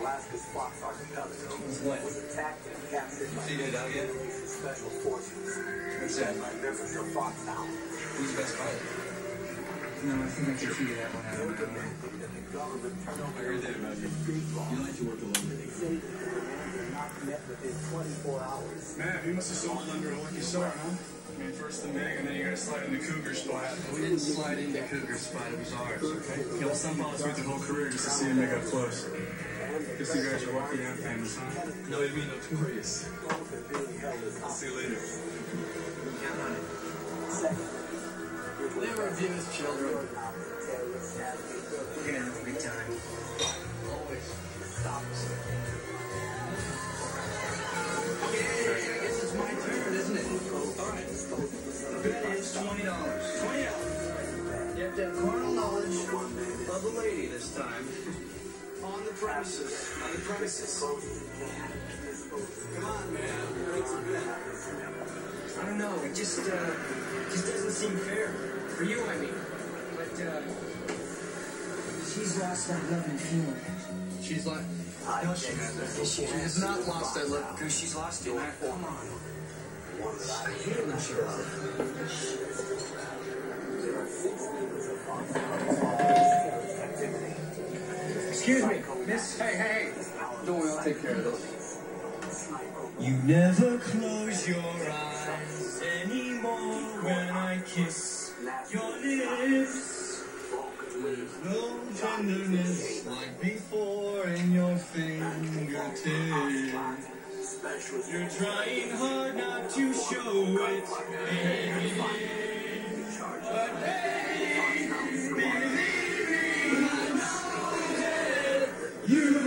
Alaska's Fox Archipelago was attacked and captured by special forces. What's that? By members of Foxhound. Who's the best pilot? No, I think I can figure that one out. The government turned over I heard that about you. You like to work alone. They say that the demands are not met within 24 hours. Man, you must have sold under a lucky star, huh? I mean, first the Meg, and then you gotta slide in the Cougar spot. We didn't slide into Cougar spot, it was ours, okay? You know, some pilots wait their whole career just to see him make up close. Guess you guys are lucky to have famous, huh? No, you mean notorious. I'll see you later. Count on it. Second, Never abuse children. We're gonna have a good time. Always. stop. Okay, I guess it's my turn, isn't it? Alright. The bet is $20. $20. You have to have carnal knowledge of the lady this time. On the premises. On the premises. Come on, man. I don't know. It just doesn't seem fair. For you, I mean. But, she's lost that love and feeling. She's like... No, she hasn't. She has not lost that love because she's lost it. Come on. I hate it when she does it. Excuse me, miss. Hey. Don't worry, I'll take care of this. You never close your eyes anymore when I kiss your lips. There's no tenderness like before in your fingertips. You're trying hard not to show it, baby. But baby, believe me, I know that you